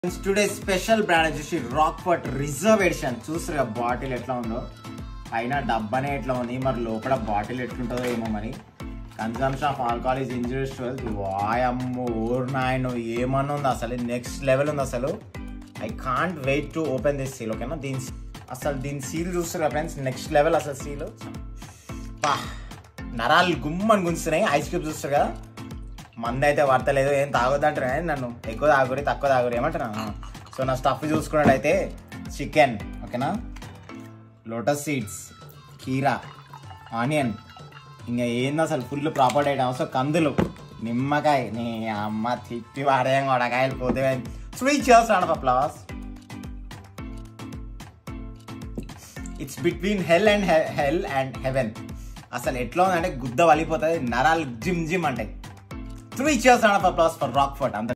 Today's special brand వచ్చేసి RockFord reserve edition. చూసారా bottle ఎట్లా ఉందో, పైన డబ్బానే ఎట్లా ఉంది, మరి లోపల బాటిల్ ఎట్లుంటుందో ఏమో. మరి consumption of alcohol is injurious to health. వాయమ్మో ఓర్నాయనో ఏమన్నా ఉంది అసలు, నెక్స్ట్ లెవెల్ ఉంది అసలు. I can't wait to open this seal. ఓకేనా, దీని సీల్ చూస్తారా ఫ్రెండ్స్, నెక్స్ట్ లెవెల్ అసలు సీల్. నరాలు గుమ్మని గుంచుతున్నాయి. ఐస్ క్యూబ్ చూస్తారు కదా, మంది అయితే వర్తలేదు, ఏం తాగొద్దంటారు కానీ నన్ను ఎక్కువ తాగురి తక్కువ తాగురి ఏమంటారా. సో నా స్టఫ్ చూసుకున్నట్టయితే చికెన్, ఓకేనా, లోటస్ సీడ్స్, కీరా, ఆనియన్, ఇంకా ఏంది అసలు ఫుల్ ప్రాపర్ ఐటమ్. సో కందులు, నిమ్మకాయ, నీ అమ్మ తిప్పి వాడేం వడకాయలు పోతే 3 cheers round of applause. It's between hell and heaven. అసలు ఎట్లా ఉందంటే గుద్ద వలిపోతుంది, నరాలు జిమ్ జిమ్ అంటే. 3 cheers round of applause for RockFord.